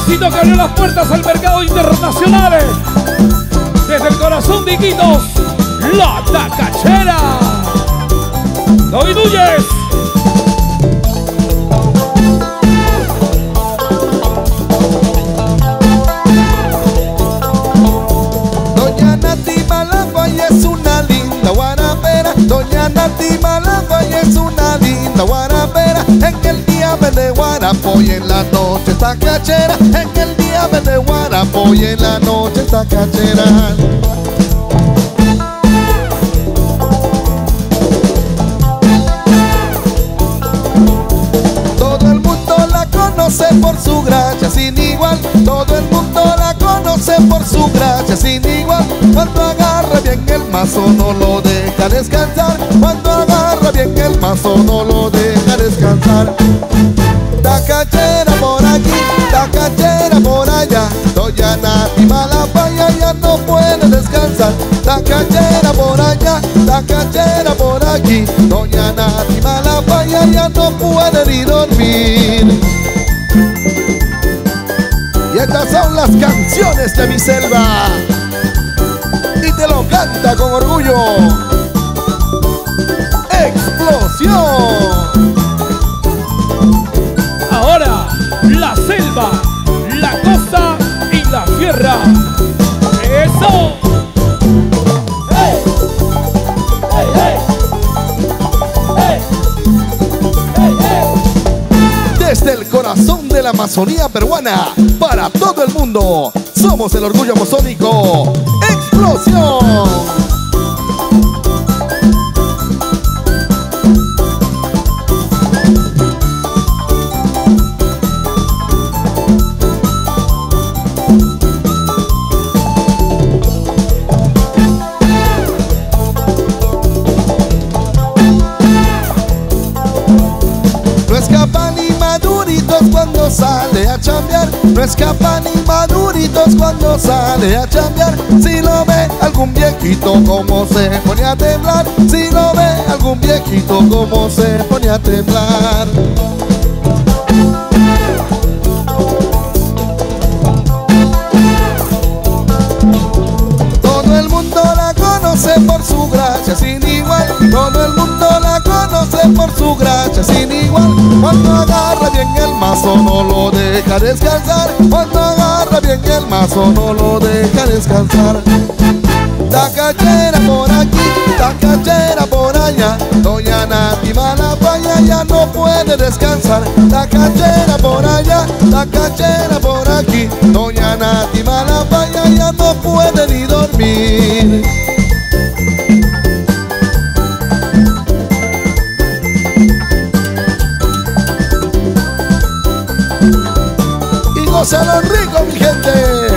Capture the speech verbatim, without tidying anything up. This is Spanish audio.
éxito que abrió las puertas al mercado internacional. Desde el corazón de Iquitos, La Tacachera. David Núñez. Doña Nati Malambay es una linda guarapera. Doña Nati Malambay es una linda guarapera. En el día vende guarapo y en la noche está cachera. En el día vende guarapo y en la noche está cachera. Todo el mundo la conoce por su gracia sin igual. Todo el mundo la conoce por su gracia sin igual. Cuando agarra bien el mazo no lo deja descansar. Cuando agarra bien el mazo no lo deja descansar. Tacachera por aquí, tacachera por allá. Doña Nati Malambay ya no puede descansar. Tacachera por allá, tacachera por aquí. Doña Nati Malambay ya no puede ni dormir. Y estas son las canciones de mi selva. Y te lo canta con orgullo Explosión. Ahora, la selva, la costa y la sierra. ¡Eso! ¡Hey! ¡Hey, hey! ¡Hey! ¡Hey, hey! Desde el corazón de la Amazonía peruana, para todo el mundo, somos el orgullo amazónico. ¡Explosión! No escapan ni maduritos cuando sale a chambear. No escapan ni maduritos cuando sale a chambear. Si lo ve algún viejito como se pone a temblar. Si lo ve algún viejito como se pone a temblar. Todo el mundo la conoce por su gracia sin igual. Todo el mundo la conoce por su gracia sin igual. Cuando agarra bien el mazo no lo deja descansar. Cuando agarra bien el mazo no lo deja descansar. Tacachera por aquí, tacachera por allá. Doña Nati Malambay ya no puede descansar. Tacachera por allá, tacachera por aquí. Doña Nati Malambay ya no puede ni dormir. Y gózalo rico, mi gente.